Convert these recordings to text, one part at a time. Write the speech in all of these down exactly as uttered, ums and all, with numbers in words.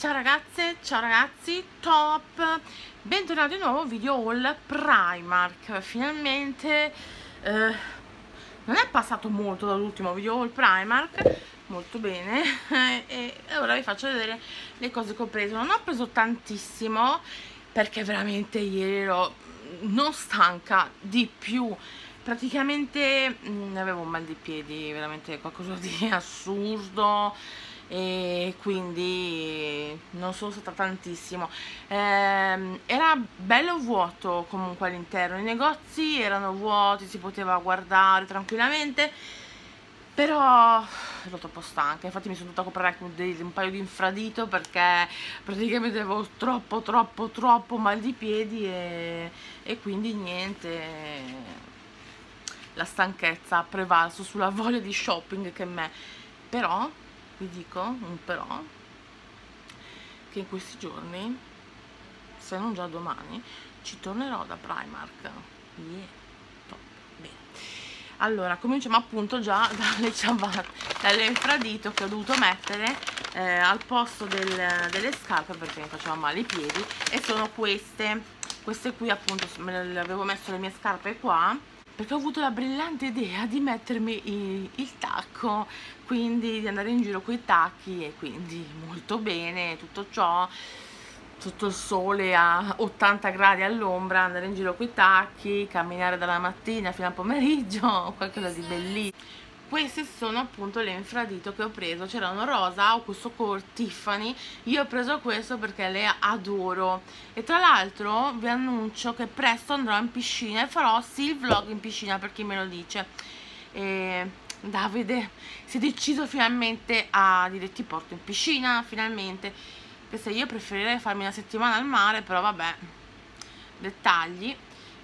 Ciao ragazze, ciao ragazzi, top! Bentornati in un nuovo video haul Primark. Finalmente eh, non è passato molto dall'ultimo video haul Primark, molto bene, e ora vi faccio vedere le cose che ho preso. Non ho preso tantissimo perché veramente ieri ero non stanca di più. Praticamente mh, avevo un mal di piedi, veramente qualcosa di assurdo, e quindi non sono stata tantissimo. Ehm, era bello vuoto comunque all'interno, i negozi erano vuoti, si poteva guardare tranquillamente, però ero troppo stanca. Infatti mi sono dovuta comprare un, un paio di infradito perché praticamente avevo troppo troppo troppo mal di piedi e, e quindi niente, la stanchezza ha prevalso sulla voglia di shopping che me. Però vi dico un però, che in questi giorni, se non già domani, ci tornerò da Primark. Yeah, top, bene. Allora, cominciamo appunto già dalle ciabatte, dall'infradito che ho dovuto mettere eh, al posto del, delle scarpe perché mi faceva male i piedi, e sono queste, queste qui appunto. Me le avevo messo le mie scarpe qua perché ho avuto la brillante idea di mettermi il, il tacco, quindi di andare in giro con i tacchi, e quindi molto bene tutto ciò, sotto il sole a ottanta gradi all'ombra, andare in giro con i tacchi, camminare dalla mattina fino al pomeriggio, qualcosa di bellissimo. Queste sono appunto le infradito che ho preso, c'erano rosa o questo color Tiffany. Io ho preso questo perché le adoro, e tra l'altro vi annuncio che presto andrò in piscina e farò sì il vlog in piscina per chi me lo dice. E Davide si è deciso finalmente a dire ti porto in piscina, finalmente, che se io preferirei farmi una settimana al mare, però vabbè, dettagli.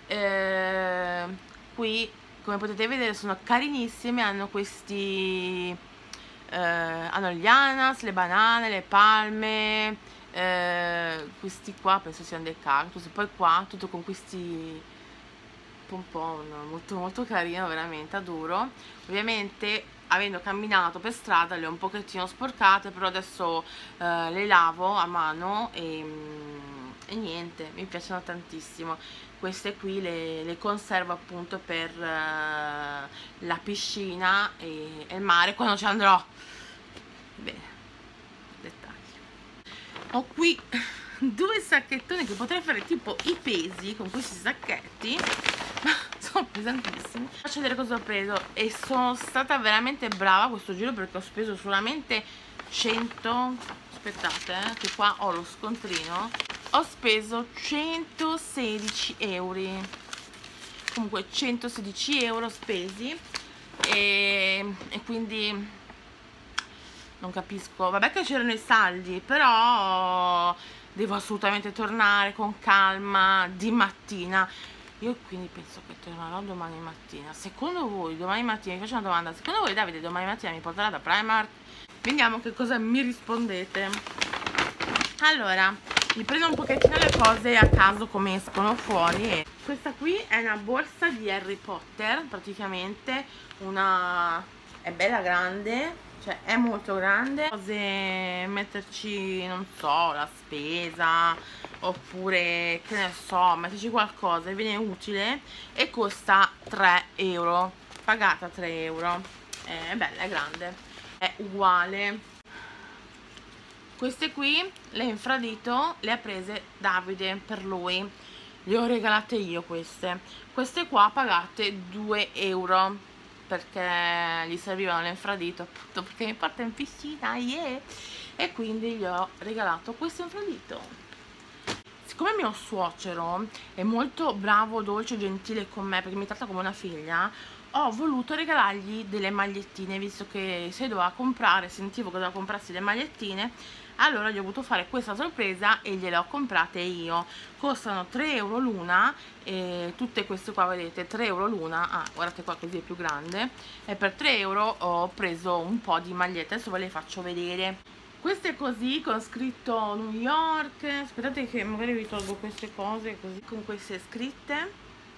Eh, qui come potete vedere sono carinissime, hanno questi eh, hanno gli ananas, le banane, le palme, eh, questi qua penso siano dei cactus, e poi qua tutto con questi pompon, molto molto carino, veramente adoro. Ovviamente avendo camminato per strada le ho un pochettino sporcate, però adesso eh, le lavo a mano e, e niente, mi piacciono tantissimo. Queste qui le, le conservo appunto per uh, la piscina e, e il mare quando ci andrò. Bene, dettagli. Ho qui due sacchettoni che potrei fare tipo i pesi con questi sacchetti, ma sono pesantissimi. Faccio vedere cosa ho preso, e sono stata veramente brava questo giro perché ho speso solamente cento, aspettate eh, che qua ho lo scontrino, ho speso centosedici euro, comunque centosedici euro spesi, e, e quindi non capisco, vabbè che c'erano i saldi, però devo assolutamente tornare con calma di mattina. Io quindi penso che tornerò domani mattina. Secondo voi domani mattina, vi faccio una domanda, secondo voi Davide domani mattina mi porterà da Primark? Vediamo che cosa mi rispondete. Allora, vi prendo un pochettino le cose a caso come escono fuori. E questa qui è una borsa di Harry Potter, praticamente una, è bella grande, cioè è molto grande, cose metterci, non so, la spesa, oppure che ne so, metterci qualcosa, e viene utile, e costa tre euro, pagata tre euro, è bella, è grande, è uguale. Queste qui le infradito le ha prese Davide per lui, le ho regalate io queste. Queste qua pagate due euro perché gli servivano l'infradito, appunto perché mi porta in piscina, yeah! E quindi gli ho regalato questo infradito. Siccome mio suocero è molto bravo, dolce, gentile con me perché mi tratta come una figlia, ho voluto regalargli delle magliettine, visto che se doveva comprare, sentivo che doveva comprarsi le magliettine, allora gli ho voluto fare questa sorpresa e gliele ho comprate io. Costano tre euro l'una, e tutte queste qua vedete tre euro l'una. Ah, guardate qua, così è più grande, e per tre euro ho preso un po' di magliette, adesso ve le faccio vedere. Queste così con scritto New York, aspettate che magari vi tolgo queste cose così, con queste scritte,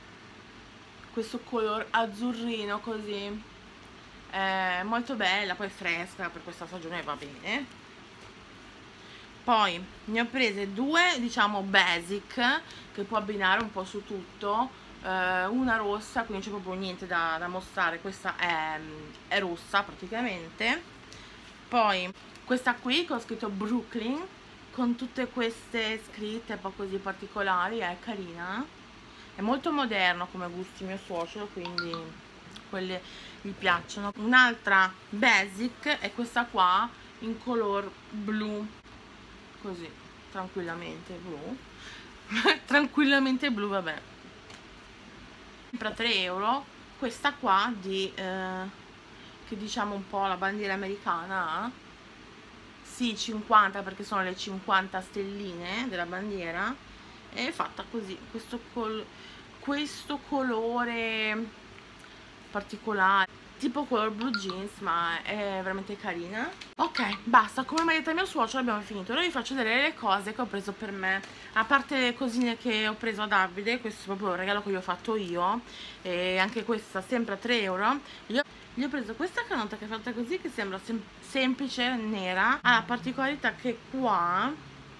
questo color azzurrino così, è molto bella, poi fresca per questa stagione, va bene. Poi ne ho prese due, diciamo basic, che può abbinare un po' su tutto, eh, una rossa, quindi c'è proprio niente da, da mostrare, questa è, è rossa praticamente. Poi questa qui che ho scritto Brooklyn, con tutte queste scritte un po' così particolari, è carina, è molto moderno come gusti mio suocero, quindi quelle gli piacciono. Un'altra basic è questa qua in color blu, così tranquillamente blu tranquillamente blu, vabbè, sempre a tre euro. Questa qua di eh, che diciamo un po' la bandiera americana, sì, cinquanta, perché sono le cinquanta stelline della bandiera, è fatta così, questo, col questo colore particolare, tipo color blue jeans, ma è veramente carina. Ok, basta, come mi ha detto il mio suocero abbiamo finito. Ora vi faccio vedere le cose che ho preso per me, a parte le cosine che ho preso a Davide. Questo è proprio un regalo che gli ho fatto io, e anche questa sempre a tre euro. Io gli ho preso questa canotta che è fatta così, che sembra sem semplice, nera. Ha la particolarità che qua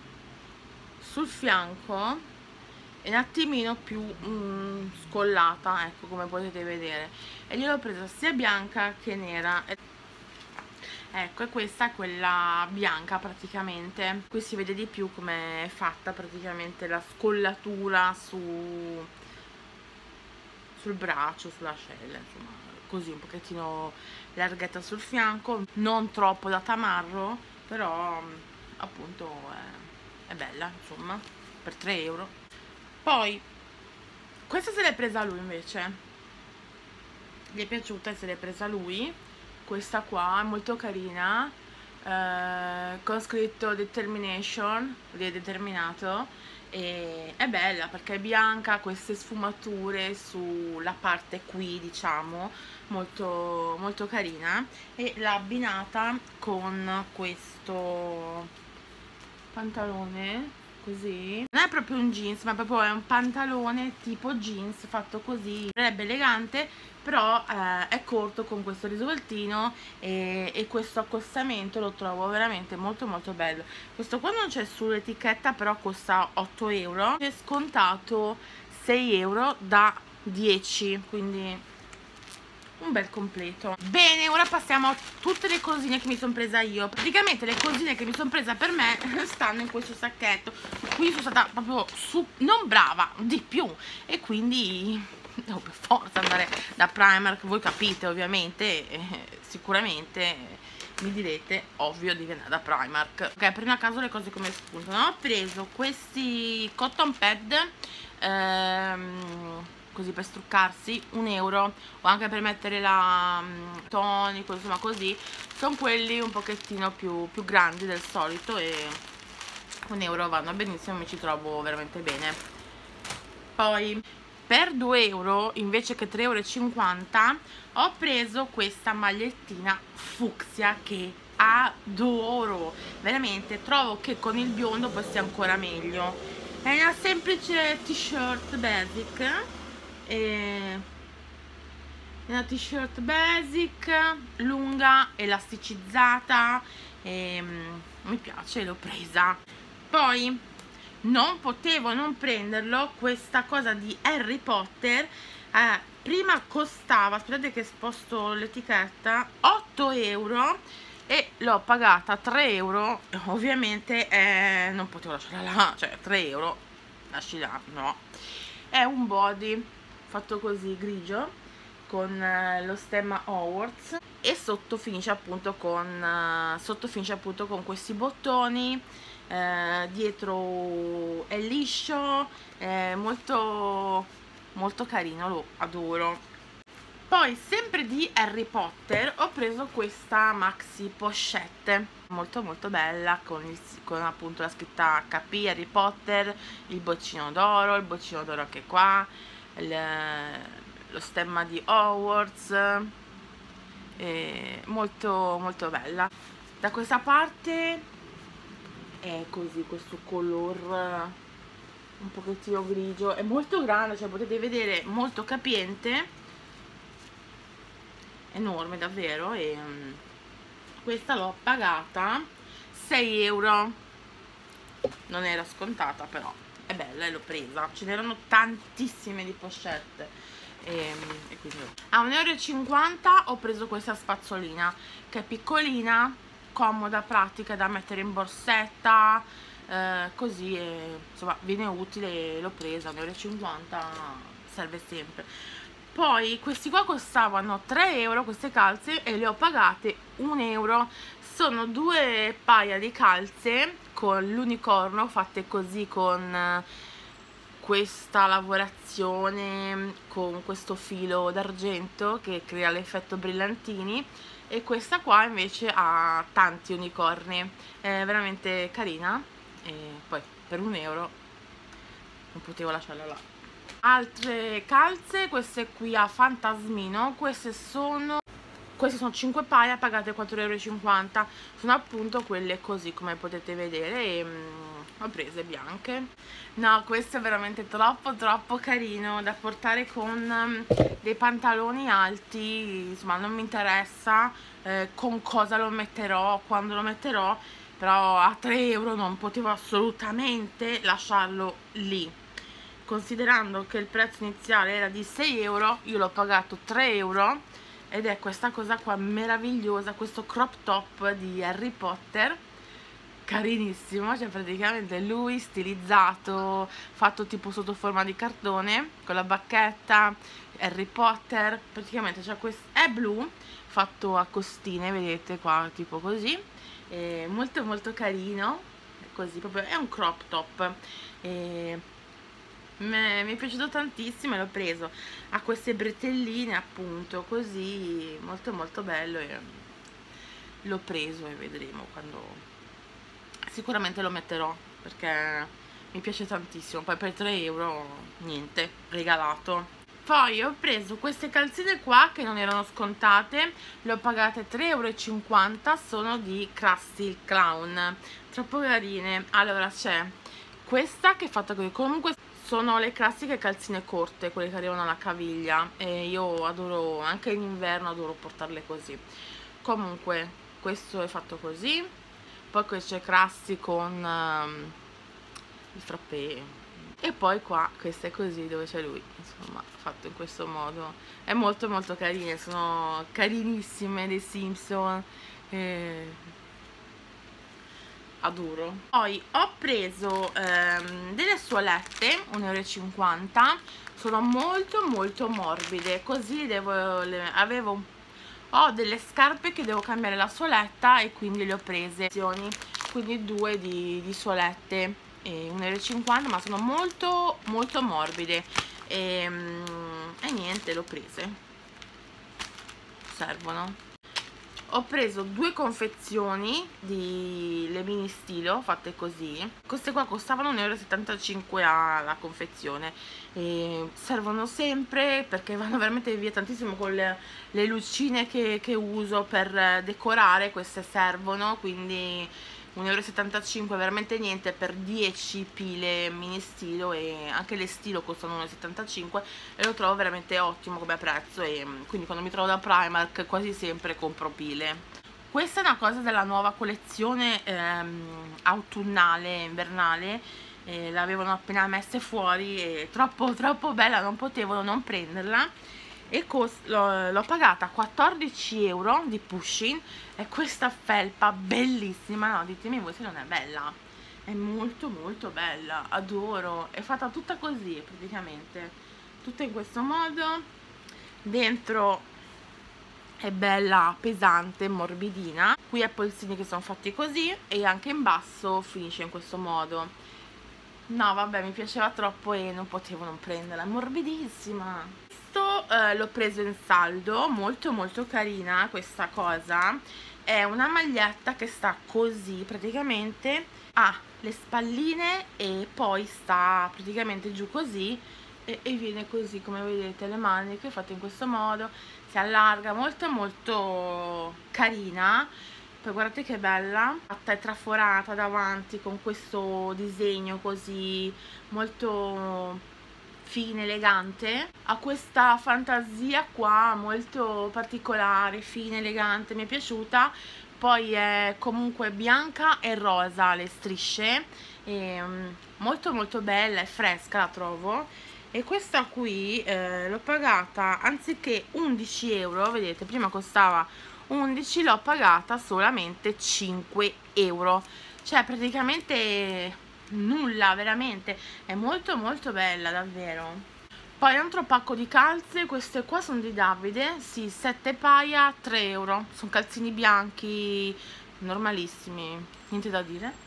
sul fianco è un attimino più mm, scollata, ecco, come potete vedere, e gliel'ho presa sia bianca che nera. Ecco, e questa è quella bianca praticamente. Qui si vede di più come è fatta praticamente la scollatura su sul braccio, sull'ascella, insomma, così un pochettino larghetta sul fianco, non troppo da tamarro, però appunto è, è bella, insomma, per tre euro. Poi questa se l'è presa lui invece, gli è piaciuta e se l'è presa lui. Questa qua è molto carina, eh, con scritto determination, vuol dire determinato, e è bella perché è bianca, queste sfumature sulla parte qui, diciamo, molto, molto carina, e l'ha abbinata con questo pantalone così. Non è proprio un jeans, ma proprio è un pantalone tipo jeans fatto così, sarebbe elegante, però eh, è corto, con questo risoltino e, e questo accostamento lo trovo veramente molto molto bello. Questo qua non c'è sull'etichetta, però costa otto euro, è scontato sei euro da dieci, quindi un bel completo. Bene, ora passiamo a tutte le cosine che mi sono presa io. Praticamente le cosine che mi sono presa per me stanno in questo sacchetto. Qui sono stata proprio su, non brava, di più, e quindi devo per forza andare da Primark. Voi capite ovviamente, eh, sicuramente mi direte, ovvio, devi andare da Primark. Ok, prima a caso le cose come spuntano. Ho preso questi cotton pad, ehm, così per struccarsi, un euro, o anche per mettere la um, tonico, insomma così. Sono quelli un pochettino più, più grandi del solito e un euro vanno benissimo, mi ci trovo veramente bene. Poi per due euro invece che tre e cinquanta euro ho preso questa magliettina fucsia che adoro, veramente trovo che con il biondo poi sia ancora meglio. È una semplice t-shirt basic, e una t-shirt basic lunga, elasticizzata, e mm, mi piace, l'ho presa. Poi non potevo non prenderlo, questa cosa di Harry Potter, eh, prima costava, aspettate che sposto l'etichetta, otto euro, e l'ho pagata tre euro. Ovviamente eh, non potevo lasciarla là, cioè tre euro, lasci là, no. È un body fatto così, grigio, con eh, lo stemma Hogwarts, e sotto finisce appunto con eh, sotto finisce appunto con questi bottoni, eh, dietro è liscio, è molto molto carino, lo adoro. Poi sempre di Harry Potter ho preso questa maxi pochette molto molto bella, con, il, con appunto la scritta H P Harry Potter, il boccino d'oro, il boccino d'oro anche qua, il, lo stemma di Hogwarts, eh, molto molto bella. Da questa parte è così, questo color un pochettino grigio, è molto grande, cioè potete vedere, molto capiente, enorme davvero, e um, questa l'ho pagata sei euro. non era scontata, però è bella e l'ho presa. Ce n'erano tantissime di pochette e, e quindi a un euro e cinquanta ho preso questa spazzolina che è piccolina, comoda, pratica da mettere in borsetta, eh, così e, insomma viene utile. L'ho presa a un euro e cinquanta, serve sempre. Poi questi qua costavano tre euro, queste calze, e le ho pagate un euro. Sono due paia di calze con l'unicorno, fatte così con questa lavorazione, con questo filo d'argento che crea l'effetto brillantini, e questa qua invece ha tanti unicorni, è veramente carina e poi per un euro non potevo lasciarla là. Altre calze, queste qui a fantasmino, queste sono queste sono cinque paia pagate quattro euro e cinquanta, sono appunto quelle così come potete vedere e mm, ho prese bianche. No, questo è veramente troppo troppo carino da portare con um, dei pantaloni alti, insomma non mi interessa eh, con cosa lo metterò, quando lo metterò, però a tre euro non potevo assolutamente lasciarlo lì. Considerando che il prezzo iniziale era di sei euro, io l'ho pagato tre euro. Ed è questa cosa qua meravigliosa, questo crop top di Harry Potter, carinissimo, cioè praticamente lui stilizzato, fatto tipo sotto forma di cartone, con la bacchetta, Harry Potter, praticamente c'è questo, è blu, fatto a costine, vedete qua, tipo così, è molto molto carino, così proprio, è un crop top, e mi è piaciuto tantissimo e l'ho preso. Ha queste bretelline appunto così, molto molto bello, e l'ho preso e vedremo quando, sicuramente lo metterò perché mi piace tantissimo. Poi per tre euro niente, regalato. Poi ho preso queste calzine qua che non erano scontate, le ho pagate tre euro e cinquanta, sono di Krusty Clown, troppo carine. Allora c'è questa che è fatta così, comunque sono le classiche calzine corte, quelle che arrivano alla caviglia, e io adoro, anche in inverno adoro portarle così. Comunque questo è fatto così, poi qui c'è Krusty con um, il frappè, e poi qua questo è così, dove c'è lui, insomma fatto in questo modo. È molto molto carine, sono carinissime, dei Simpson, eh, adoro. Poi ho preso ehm, delle suolette un euro e cinquanta, sono molto molto morbide, così devo, le, avevo un, ho delle scarpe che devo cambiare la suoletta e quindi le ho prese, quindi due di, di suolette, e un euro e cinquanta, ma sono molto molto morbide e, e niente, le ho prese, servono. Ho preso due confezioni di le mini stilo fatte così, queste qua costavano un euro e settantacinque alla confezione e servono sempre perché vanno veramente via tantissimo con le, le lucine che, che uso per decorare. Queste servono, quindi un euro e settantacinque, veramente niente per dieci pile mini stilo, e anche le stilo costano un euro e settantacinque e lo trovo veramente ottimo come prezzo, e quindi quando mi trovo da Primark quasi sempre compro pile. Questa è una cosa della nuova collezione ehm, autunnale, invernale, eh, l'avevano appena messe fuori e troppo troppo bella, non potevo non prenderla, e l'ho pagata quattordici euro di Pushing. E questa felpa bellissima, no, ditemi voi se non è bella, è molto molto bella, adoro, è fatta tutta così praticamente, tutta in questo modo, dentro è bella pesante, morbidina, qui ha polsini che sono fatti così e anche in basso finisce in questo modo. No vabbè, mi piaceva troppo e non potevo non prenderla, è morbidissima. Eh, l'ho preso in saldo, molto molto carina questa cosa, è una maglietta che sta così praticamente, ha le spalline e poi sta praticamente giù così e, e viene così come vedete, le maniche fatte in questo modo, si allarga, molto molto carina. Poi guardate che bella, fatta e traforata davanti con questo disegno così molto fine, elegante, ha questa fantasia qua molto particolare, fine, elegante, mi è piaciuta. poi è comunque bianca e rosa le strisce, e, um, molto molto bella e fresca la trovo. E questa qui eh, l'ho pagata, anziché undici euro, vedete, prima costava undici, l'ho pagata solamente cinque euro, cioè praticamente nulla, veramente, è molto molto bella davvero. Poi altro pacco di calze, queste qua sono di Davide, sì, sette paia, tre euro, sono calzini bianchi normalissimi, niente da dire.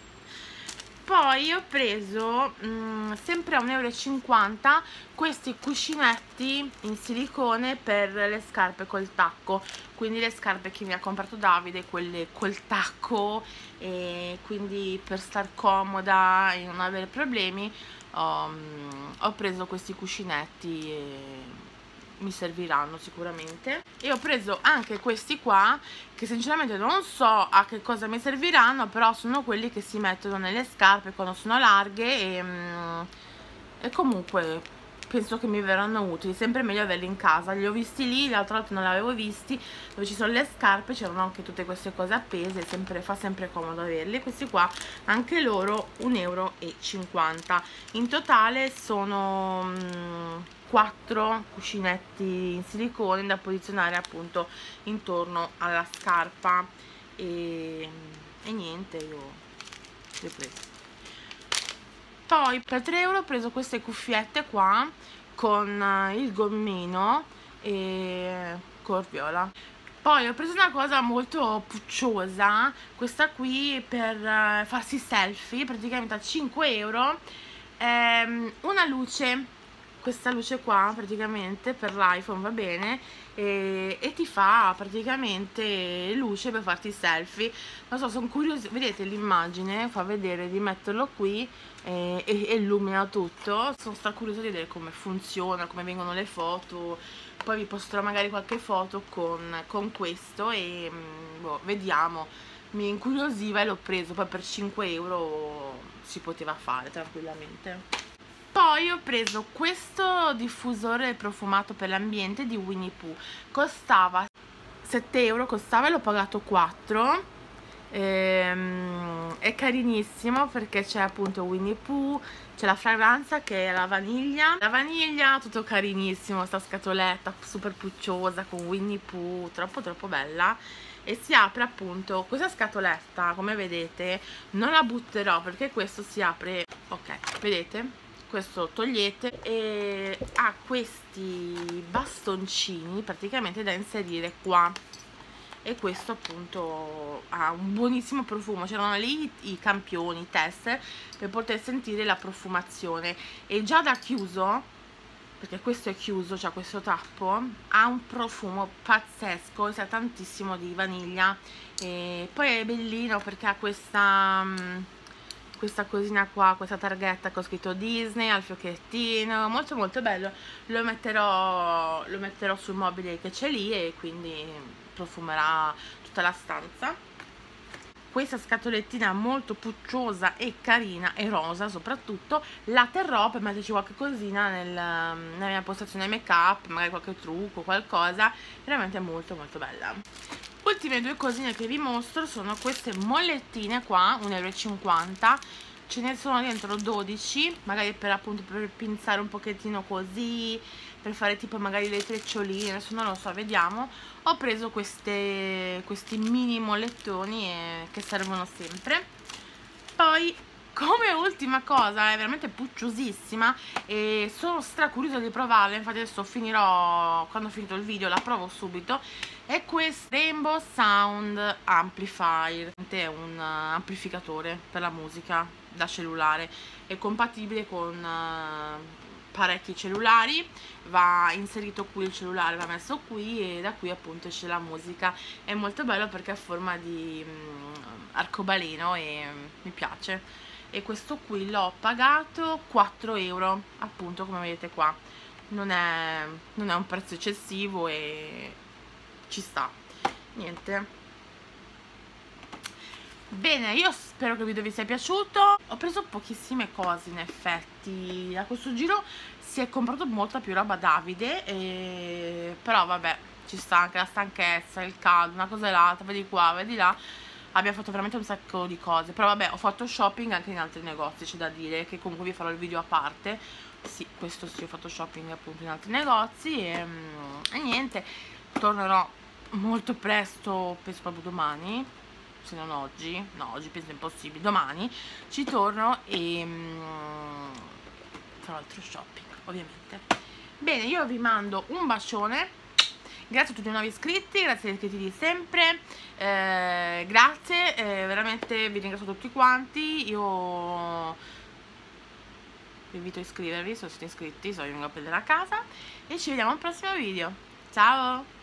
Poi ho preso mh, sempre a un euro e cinquanta questi cuscinetti in silicone per le scarpe col tacco, quindi le scarpe che mi ha comprato Davide, quelle col tacco, e quindi per star comoda e non avere problemi ho, mh, ho preso questi cuscinetti e mi serviranno sicuramente. E ho preso anche questi qua, che sinceramente non so a che cosa mi serviranno, però sono quelli che si mettono nelle scarpe quando sono larghe e, mm, e comunque penso che mi verranno utili, sempre meglio averli in casa. Li ho visti lì, l'altra volta non li avevo visti, dove ci sono le scarpe c'erano anche tutte queste cose appese, sempre, fa sempre comodo averli. Questi qua anche loro un euro e cinquanta. In totale sono mm, quattro cuscinetti in silicone da posizionare appunto intorno alla scarpa e, e niente, io li ho presi. Poi per tre euro ho preso queste cuffiette qua con il gommino e col viola. Poi ho preso una cosa molto pucciosa, questa qui per farsi selfie, praticamente a cinque euro, ehm, una luce, questa luce qua praticamente per l'iPhone, va bene, e, e ti fa praticamente luce per farti selfie. Non so, sono curiosa, vedete l'immagine, fa vedere di metterlo qui e, e, e illumina tutto. Sono stata curiosa di vedere come funziona, come vengono le foto. Poi vi posterò magari qualche foto con, con questo e boh, vediamo. Mi incuriosiva e l'ho preso, poi per cinque euro si poteva fare tranquillamente. Poi ho preso questo diffusore profumato per l'ambiente di Winnie Pooh, costava sette euro, costava e l'ho pagato quattro. ehm, è carinissimo perché c'è appunto Winnie Pooh, c'è la fragranza che è la vaniglia, la vaniglia, tutto carinissimo, sta scatoletta super pucciosa con Winnie Pooh, troppo troppo bella. E si apre appunto questa scatoletta, come vedete non la butterò perché questo si apre, ok, vedete? Questo togliete e ha questi bastoncini praticamente da inserire qua, e questo appunto ha un buonissimo profumo. C'erano lì i campioni, i tester per poter sentire la profumazione, e già da chiuso, perché questo è chiuso, cioè questo tappo, ha un profumo pazzesco, sa tantissimo di vaniglia. E poi è bellino perché ha questa questa cosina qua, questa targhetta con scritto Disney al fiocchettino, molto molto bello. Lo metterò, lo metterò sul mobile che c'è lì e quindi profumerà tutta la stanza. Questa scatolettina molto pucciosa e carina e rosa soprattutto, la terrò per metterci qualche cosina nel, nella mia postazione make up, magari qualche trucco, qualcosa. Veramente molto molto bella. Ultime due cosine che vi mostro sono queste mollettine qua, un euro e cinquanta. Ce ne sono dentro dodici, magari per appunto per pinzare un pochettino così, per fare tipo magari le treccioline, adesso non lo so, vediamo. Ho preso queste, questi mini mollettoni eh, che servono sempre. Poi come ultima cosa, è veramente pucciosissima e sono stracuriosa di provarla, infatti adesso finirò, quando ho finito il video la provo subito. È questo Rainbow Sound Amplifier, è un uh, amplificatore per la musica da cellulare, è compatibile con uh, parecchi cellulari, va inserito qui il cellulare, va messo qui e da qui appunto esce la musica. È molto bello perché è a forma di um, arcobaleno e um, mi piace. E questo qui l'ho pagato quattro euro, appunto come vedete qua, non è, non è un prezzo eccessivo e ci sta, niente. Bene, io spero che il video vi sia piaciuto. Ho preso pochissime cose in effetti, a questo giro si è comprato molta più roba Davide, e... però vabbè, ci sta anche la stanchezza, il caldo, una cosa e l'altra, vedi qua, vedi là. Abbiamo fatto veramente un sacco di cose, però vabbè, ho fatto shopping anche in altri negozi, c'è da dire, che comunque vi farò il video a parte. Sì, questo sì, ho fatto shopping appunto in altri negozi e, e niente, tornerò molto presto, penso proprio domani, se non oggi, no, oggi penso impossibile, domani ci torno e mm, farò altro shopping, ovviamente. Bene, io vi mando un bacione. Grazie a tutti i nuovi iscritti, grazie agli iscritti di sempre, eh, grazie, eh, veramente vi ringrazio tutti quanti. Io vi invito a iscrivervi se siete iscritti, se vi vengo a prendere a casa e ci vediamo al prossimo video. Ciao!